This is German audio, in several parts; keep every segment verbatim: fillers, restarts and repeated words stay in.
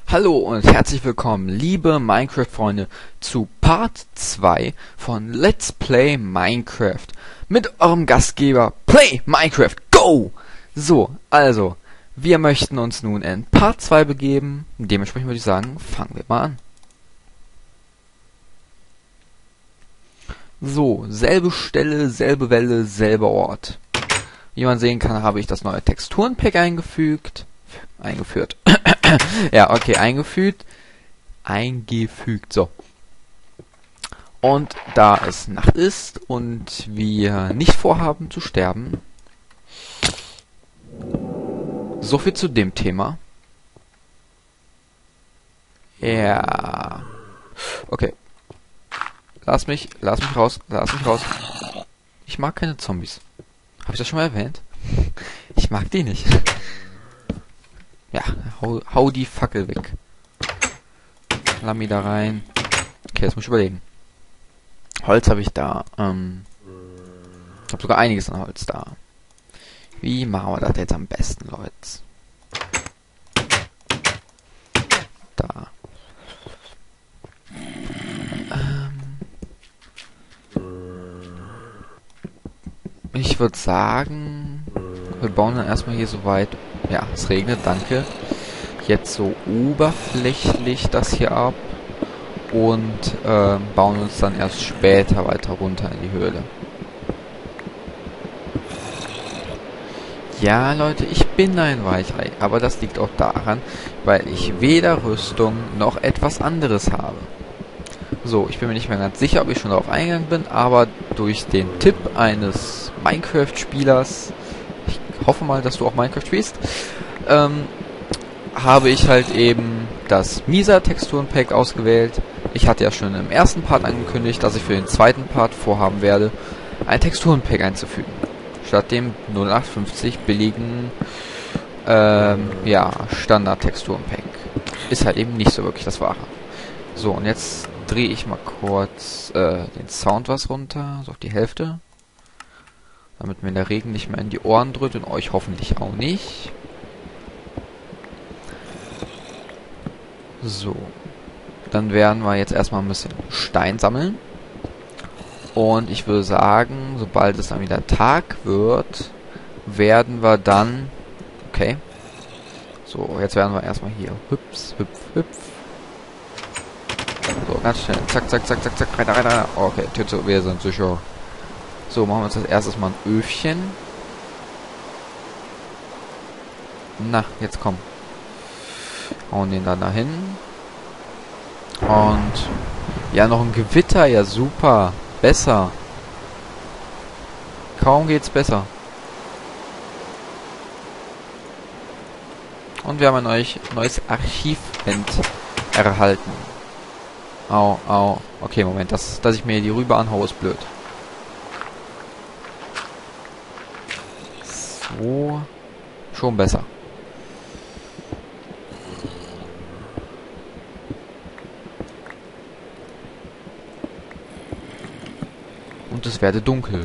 Hallo und herzlich willkommen, liebe Minecraft-Freunde, zu Part zwei von Let's Play Minecraft mit eurem Gastgeber Play Minecraft Go! So, also, wir möchten uns nun in Part zwei begeben. Dementsprechend würde ich sagen, fangen wir mal an. So, selbe Stelle, selbe Welle, selber Ort. Wie man sehen kann, habe ich das neue Texturenpack eingefügt. Eingeführt. Ja, okay, eingefügt. Eingefügt, so. Und da es Nacht ist und wir nicht vorhaben zu sterben, so viel zu dem Thema. Ja. Okay. Lass mich, lass mich raus, lass mich raus. Ich mag keine Zombies. Habe ich das schon mal erwähnt? Ich mag die nicht. Ja, hau, hau die Fackel weg. Lammi da rein. Okay, jetzt muss ich überlegen. Holz habe ich da. Ähm, ich habe sogar einiges an Holz da. Wie machen wir das jetzt am besten, Leute? Da. Ähm, ich würde sagen, wir bauen dann erstmal hier so weit. Ja, es regnet, danke. Jetzt so oberflächlich das hier ab und äh, bauen uns dann erst später weiter runter in die Höhle. Ja, Leute, ich bin ein Weichei, aber das liegt auch daran, weil ich weder Rüstung noch etwas anderes habe. So, ich bin mir nicht mehr ganz sicher, ob ich schon darauf eingegangen bin, aber durch den Tipp eines Minecraft-Spielers, ich hoffe mal, dass du auch Minecraft spielst, ähm, habe ich halt eben das Misa-Texturenpack ausgewählt. Ich hatte ja schon im ersten Part angekündigt, dass ich für den zweiten Part vorhaben werde, ein Texturenpack einzufügen. Statt dem null acht fünfzig billigen ähm, ja, Standard-Texturenpack. Ist halt eben nicht so wirklich das Wahre. So, und jetzt drehe ich mal kurz äh, den Sound was runter, so auf die Hälfte. Damit mir der Regen nicht mehr in die Ohren drückt und euch hoffentlich auch nicht. So. Dann werden wir jetzt erstmal ein bisschen Stein sammeln. Und ich würde sagen, sobald es dann wieder Tag wird, werden wir dann... Okay. So, jetzt werden wir erstmal hier hüpf, hüpf, hüpf. So, ganz schnell. Zack, zack, zack, zack, zack. Rein, rein, rein. Okay, Tüte, wir sind sicher. So, machen wir uns als erstes mal ein Öfchen. Na, jetzt komm. Hauen den dann dahin. Und ja, noch ein Gewitter, ja super. Besser. Kaum geht's besser. Und wir haben ein neues, neues Archivend erhalten. Au, au. Okay, Moment, das, dass ich mir die rüber anhaue, ist blöd. So. Schon besser. Und es werde dunkel.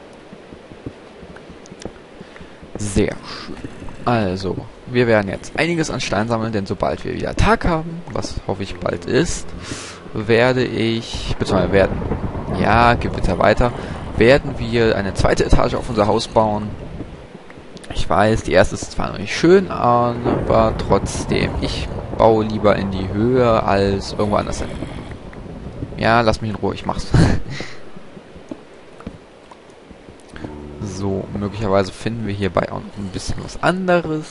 Sehr schön. Also, wir werden jetzt einiges an Stein sammeln, denn sobald wir wieder Tag haben, was hoffe ich bald ist, werde ich, beziehungsweise werden, ja, Gewitter weiter, werden wir eine zweite Etage auf unser Haus bauen. Ich weiß, die erste ist zwar noch nicht schön, aber trotzdem, ich baue lieber in die Höhe als irgendwo anders hin. Ja, lass mich in Ruhe, ich mach's. So, möglicherweise finden wir hierbei auch noch ein bisschen was anderes.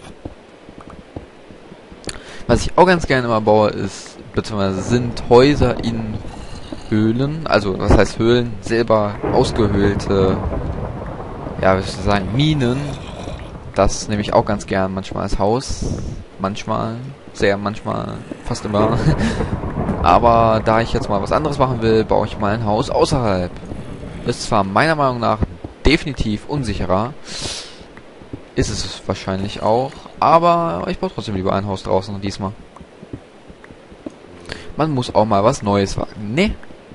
Was ich auch ganz gerne immer baue, ist, beziehungsweise sind Häuser in Höhlen, also was heißt Höhlen, selber ausgehöhlte, ja, wie soll ich sagen, Minen. Das nehme ich auch ganz gern manchmal als Haus, manchmal, sehr manchmal, fast immer. Aber da ich jetzt mal was anderes machen will, baue ich mal ein Haus außerhalb. Ist zwar meiner Meinung nach definitiv unsicherer, ist es wahrscheinlich auch, aber ich baue trotzdem lieber ein Haus draußen diesmal. Man muss auch mal was Neues wagen, ne?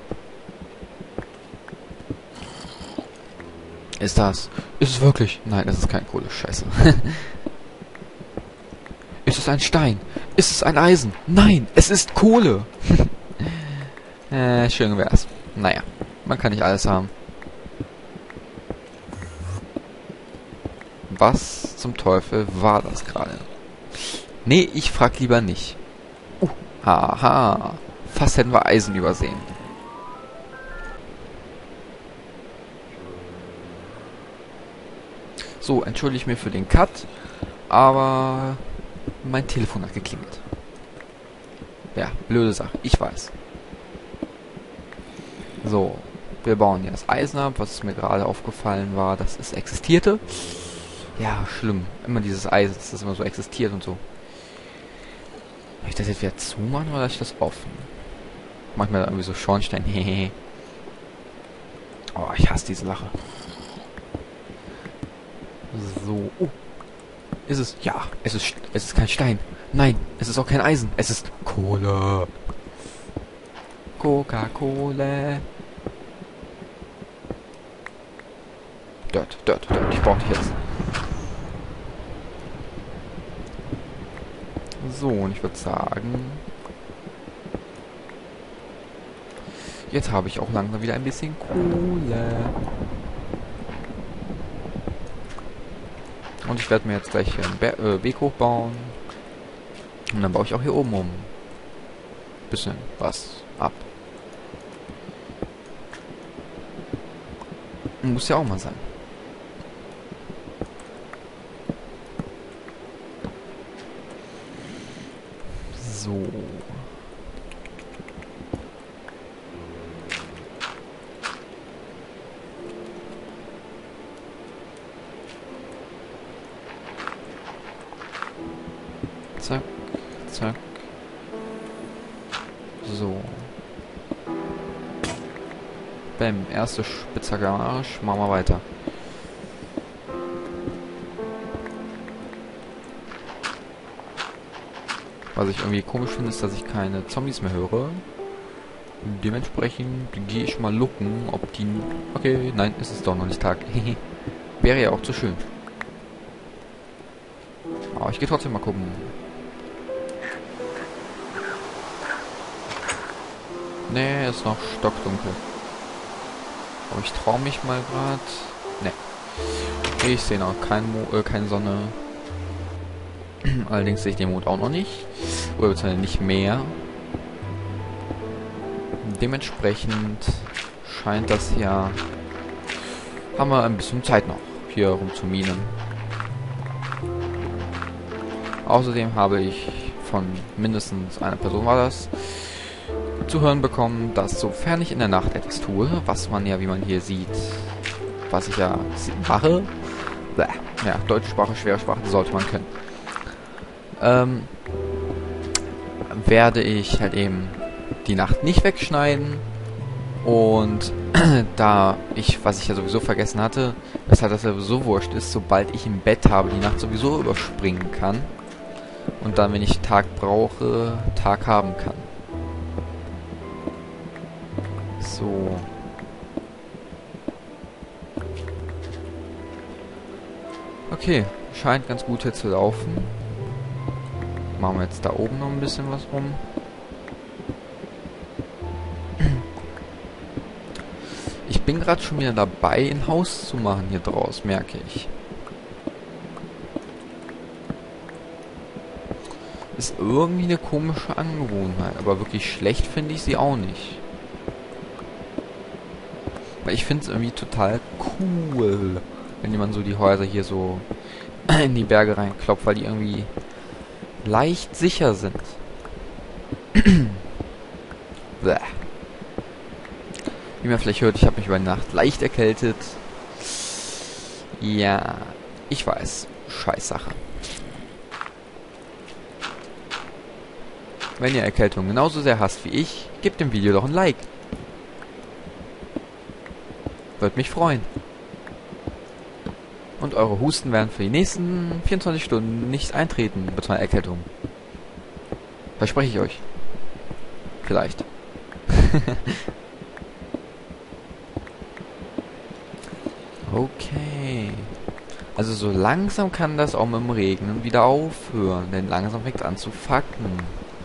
Ist das? Ist es wirklich? Nein, das ist kein Kohle, scheiße. Ist Es ist ein Stein. Ist es ein Eisen? Nein, es ist Kohle. äh, schön wär's. Naja, man kann nicht alles haben. Was zum Teufel war das gerade? Nee, ich frag lieber nicht. Uh, haha. Fast hätten wir Eisen übersehen. So, entschuldige ich mir für den Cut, aber mein Telefon hat geklingelt. Ja, blöde Sache, ich weiß. So, wir bauen hier das Eisen ab, was mir gerade aufgefallen war, dass es existierte. Ja, schlimm. Immer dieses Eisen, dass das immer so existiert und so. Soll ich das jetzt wieder zumachen oder lasse ich das offen? Manchmal irgendwie so Schornstein. Hehehe. Oh, ich hasse diese Lache. So. Oh. Ist es? Ja, es ist, es ist kein Stein. Nein, es ist auch kein Eisen. Es ist Kohle. Coca-Cola. Dort, dort, dort. Ich brauche dich jetzt. So, und ich würde sagen... Jetzt habe ich auch langsam wieder ein bisschen Kohle. Und ich werde mir jetzt gleich einen Be äh, Weg hochbauen. Und dann baue ich auch hier oben um. Bisschen was ab. Muss ja auch mal sein. So. Zack, zack. So. Bäm, erste Spitzhacke am Arsch. Machen wir weiter. Was ich irgendwie komisch finde, ist, dass ich keine Zombies mehr höre. Dementsprechend gehe ich mal gucken, ob die... Okay, nein, es ist doch noch nicht Tag. Wäre ja auch zu schön. Aber ich gehe trotzdem mal gucken. Nee, ist noch stockdunkel. Aber ich traue mich mal gerade. Nee. Ich sehe noch kein Mo äh, keine Sonne. Allerdings sehe ich den Mond auch noch nicht. Oder beziehungsweise nicht mehr. Dementsprechend scheint das ja... Haben wir ein bisschen Zeit noch, hier rum zu minen. Außerdem habe ich von mindestens einer Person war das zu hören bekommen, dass sofern ich in der Nacht etwas tue, was man ja, wie man hier sieht, was ich ja mache, bäh, ja, deutsche Sprache, schwere Sprache, sollte man können, ähm, werde ich halt eben die Nacht nicht wegschneiden und da ich, was ich ja sowieso vergessen hatte, weshalb das ja sowieso wurscht ist, sobald ich im Bett habe, die Nacht sowieso überspringen kann und dann, wenn ich Tag brauche, Tag haben kann. So. Okay, scheint ganz gut hier zu laufen. Machen wir jetzt da oben noch ein bisschen was rum. Ich bin gerade schon wieder dabei, ein Haus zu machen hier draus, merke ich. Ist irgendwie eine komische Angewohnheit, aber wirklich schlecht finde ich sie auch nicht. Weil ich finde es irgendwie total cool, wenn jemand so die Häuser hier so in die Berge reinklopft, weil die irgendwie leicht sicher sind. Bäh. Wie man vielleicht hört, ich habe mich über die Nacht leicht erkältet. Ja, ich weiß. Scheißsache. Wenn ihr Erkältung genauso sehr hasst wie ich, gebt dem Video doch ein Like. Würde mich freuen. Und eure Husten werden für die nächsten vierundzwanzig Stunden nicht eintreten, mit meiner Erkältung. Verspreche ich euch. Vielleicht. Okay. Also so langsam kann das auch mit dem Regnen wieder aufhören, denn langsam fängt es an zu facken.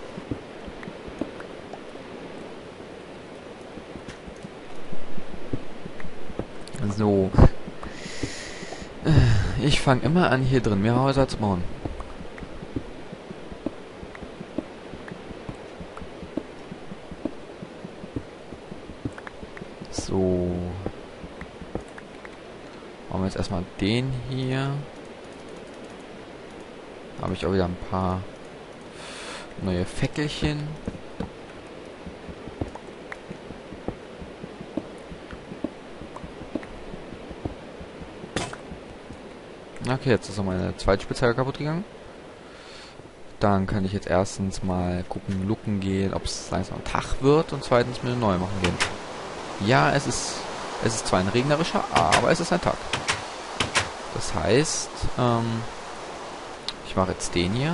So. Ich fange immer an, hier drin mehr Häuser zu bauen. So. Machen wir jetzt erstmal den hier. Da habe ich auch wieder ein paar neue Fäckelchen. Okay, jetzt ist auch meine zweite Spitzhacke kaputt gegangen. Dann kann ich jetzt erstens mal gucken, looken gehen, ob es langsam Tag wird und zweitens mir eine neue machen gehen. Ja, es ist es ist zwar ein regnerischer, aber es ist ein Tag. Das heißt, ähm, ich mache jetzt den hier.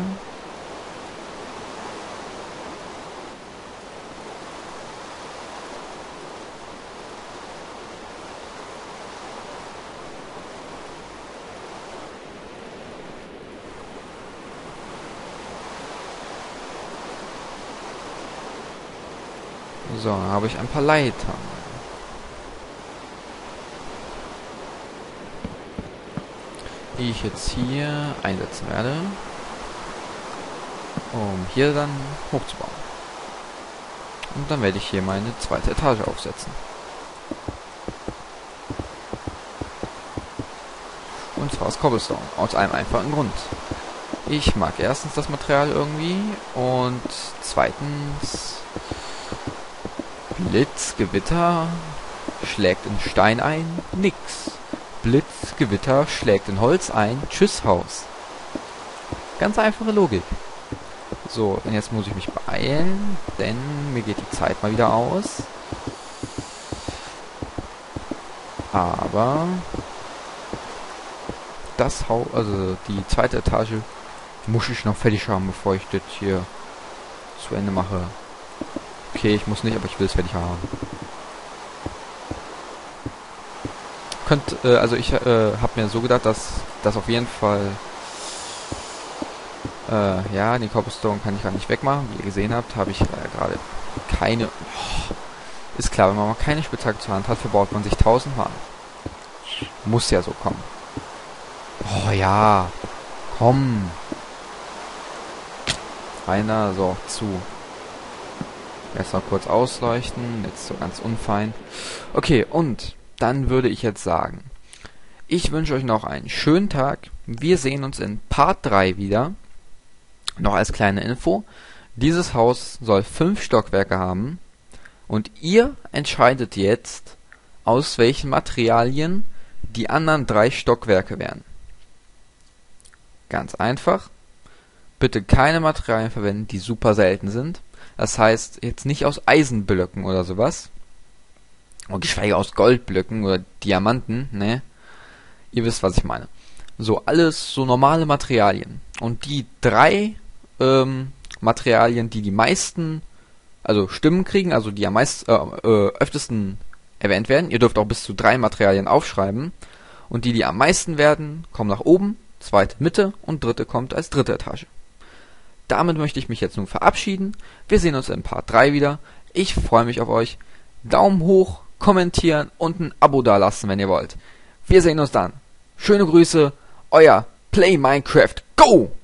So, dann habe ich ein paar Leitern. Die ich jetzt hier einsetzen werde, um hier dann hochzubauen. Und dann werde ich hier meine zweite Etage aufsetzen. Und zwar aus Cobblestone. Aus einem einfachen Grund. Ich mag erstens das Material irgendwie und zweitens Blitz, Gewitter schlägt in Stein ein, nix. Blitz, Gewitter schlägt in Holz ein, tschüss Haus. Ganz einfache Logik. So, und jetzt muss ich mich beeilen, denn mir geht die Zeit mal wieder aus. Aber das Haus, also die zweite Etage, muss ich noch fertig haben, bevor ich das hier zu Ende mache. Okay, ich muss nicht, aber ich will es fertig haben. Könnt, äh, also ich äh, habe mir so gedacht, dass das auf jeden Fall, äh, ja, den Cobblestone kann ich gar nicht wegmachen. Wie ihr gesehen habt, habe ich äh, gerade keine, oh, ist klar, wenn man mal keine Spitzhacke zur Hand hat, verbaut man sich tausendmal. Muss ja so kommen. Oh ja, komm. Einer, so, zu. Jetzt noch kurz ausleuchten, jetzt so ganz unfein. Okay, und dann würde ich jetzt sagen, ich wünsche euch noch einen schönen Tag. Wir sehen uns in Part drei wieder. Noch als kleine Info. Dieses Haus soll fünf Stockwerke haben. Und ihr entscheidet jetzt, aus welchen Materialien die anderen drei Stockwerke wären. Ganz einfach. Bitte keine Materialien verwenden, die super selten sind. Das heißt, jetzt nicht aus Eisenblöcken oder sowas. Und geschweige aus Goldblöcken oder Diamanten, ne? Ihr wisst, was ich meine. So, alles so normale Materialien. Und die drei ähm, Materialien, die die meisten, also Stimmen kriegen, also die am meisten, äh, äh, öftesten erwähnt werden. Ihr dürft auch bis zu drei Materialien aufschreiben. Und die, die am meisten werden, kommen nach oben, zweite Mitte und dritte kommt als dritte Etage. Damit möchte ich mich jetzt nun verabschieden. Wir sehen uns in Part drei wieder. Ich freue mich auf euch. Daumen hoch, kommentieren und ein Abo dalassen, wenn ihr wollt. Wir sehen uns dann. Schöne Grüße, euer Play Minecraft. Go!